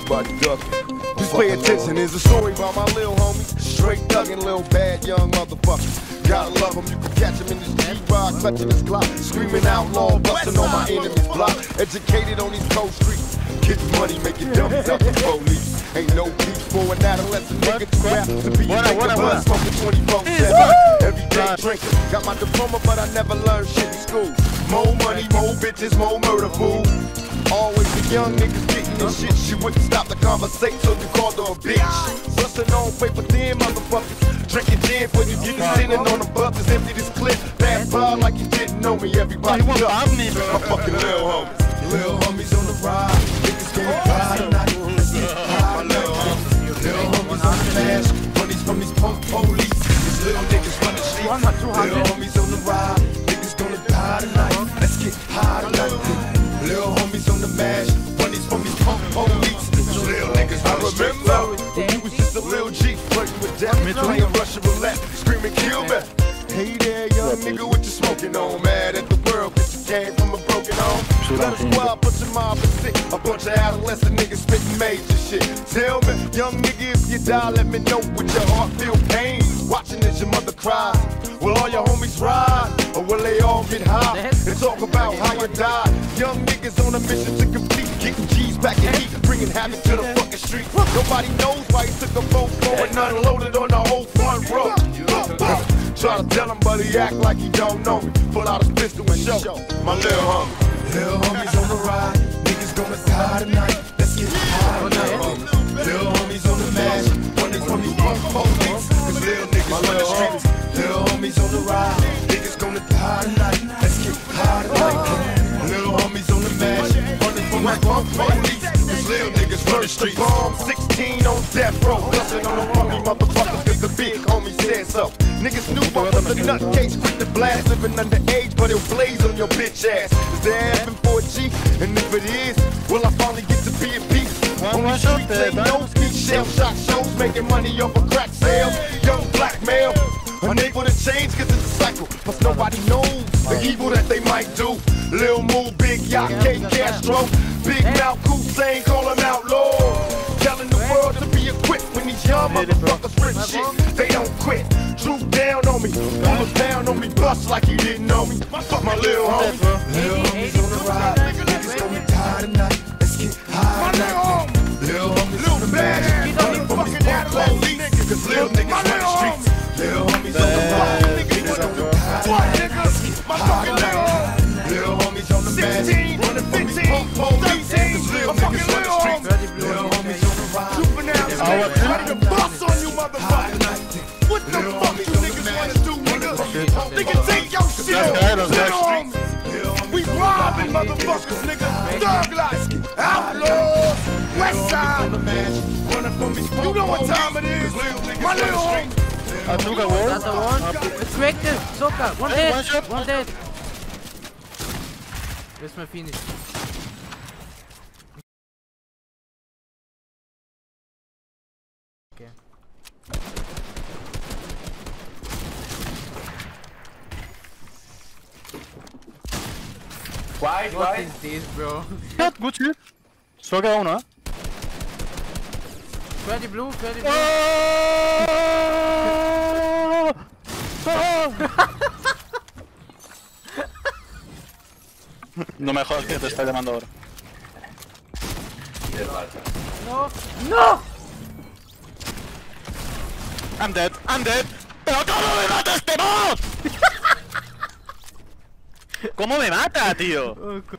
everybody ducking. Just pay attention, here's a story about my little homies. Straight thuggin', little bad young motherfuckers. Gotta love them, you can catch them in this G-Rock, clutching his Glock, screaming outlaw, busting on my enemy's block. Educated on these cold streets, get money, making dummies out the police. Ain't no peace for an adolescent nigga to rap to be a buzz, smoking 24/7. Everyday drinking, got my diploma but I never learned shit in school. More money, more bitches, more murder, fool. Always the young niggas getting this shit. She wouldn't stop the conversation, so you called her a bitch. Bustin' on paper thin motherfuckers, drinking gin for you getting sitting on the buses. Empty this clip, pass by like you didn't know me. Everybody up, my fucking lil homies. Lil homies on the ride, niggas gon' ride tonight. Let's get high, lil homies. Lil homies on the mash, money's from these punk police. These little niggas run the streets. Lil homies on the ride, niggas gonna die tonight. Let's get high tonight. Lil homies on the mash, money's from these punk police. Lil niggas I remember when you was just a lil G, flirting with death, playing Russian roulette, screaming kill me. Hey there, young nigga, what you smoking on? Mad at the world, cause you came from a broken home. Let us squad, bunch of mob and sick, a bunch of adolescent niggas spitting major shit. Tell me, young nigga, if you die, let me know with your heart feel pain. Watching as your mother cries. Will all your homies ride, or will they all get high and talk about how you died? Young niggas on a mission to complete, getting G's back in heat, bringing havoc to the fucking street. Nobody knows why he took a boat and unloaded on the whole front row. Try to tell him, but he act like he don't know me. Pull out his pistol and show my lil homie. Lil homies on the ride, niggas gonna die tonight. Let's get high, lil homies. Lil homies on the mash, money's from these punk police. Cause lil niggas run the streets. Lil homies on the ride, niggas gonna die tonight. Let's get high tonight. Lil homies on the mash, money from these punk police. Cause lil niggas run the streets. Bomb 16 on death row, bustin' on the funny motherfuckers cause the big homie said so. Niggas knew I was a nutcase, quick to blast, living underage, but it'll blaze on your bitch ass. Is there heaven for a G? And if it is, will I finally get to be a piece? On the streets ain't no ski, shell shot shows, making money off of crack sales. Young black male, unable to change cause it's a cycle. Plus nobody knows the evil that they might do. Lil Moo, Big Yacht, K Castro, Big Mouth, Hussein, call him outlaw. Telling the world to be equipped when these young motherfuckers rip shit, they don't quit. Droop down on me, pull a pound on me, bust like he didn't know me. Fuck my lil homie. Lil homies on the ride, niggas gonna die tonight. Let's get high tonight. Lil homies on the mash, running from these punk police. Cause lil niggas run the streets. Lil homies on the ride, niggas gonna die tonight. Let's get high tonight. Lil homies on the mash, running from these punk police. Cause lil niggas run the streets. Lil homies on the ride, niggas ready to bust on you motherfuckers. What the fuck you niggas wanna do, nigga? Nigga, take your shit. We robbing motherfuckers, nigga. Thug life, outlaws, west side. You know what time it is. My little home. That's the one. It's reactive. Soka. One dead. One dead. Where's my finish? Okay. What is this, bro? Good shit. Soka una. Freddy blue, Freddy blue. No me jodas que te está llamando ahora. No, no. I'm dead. ¡Pero cómo me mata este boss! ¿Cómo me mata, tío?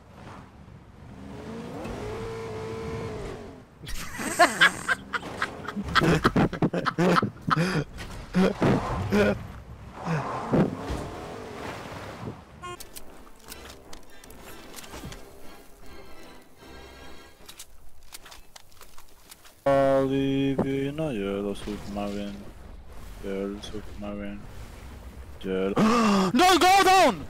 Olivina, yellow submarine. Yellow submarine. Yellow. No, go down!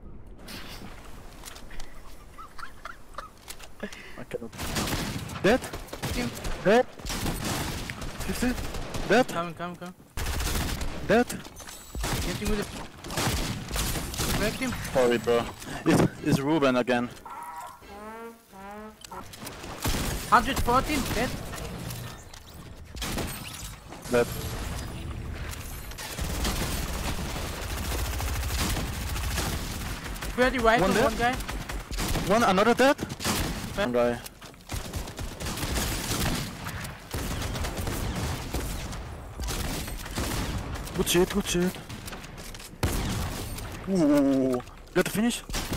I cannot. Dead? Dead? Is it? Dead? Come. Dead? Get him with it. Wrecked him. Sorry, bro. It's Ruben again. 114, dead. Dead. Pretty right, One dead? one guy. One, another dead? One guy. Good shit, good shit. Ooh, got the finish?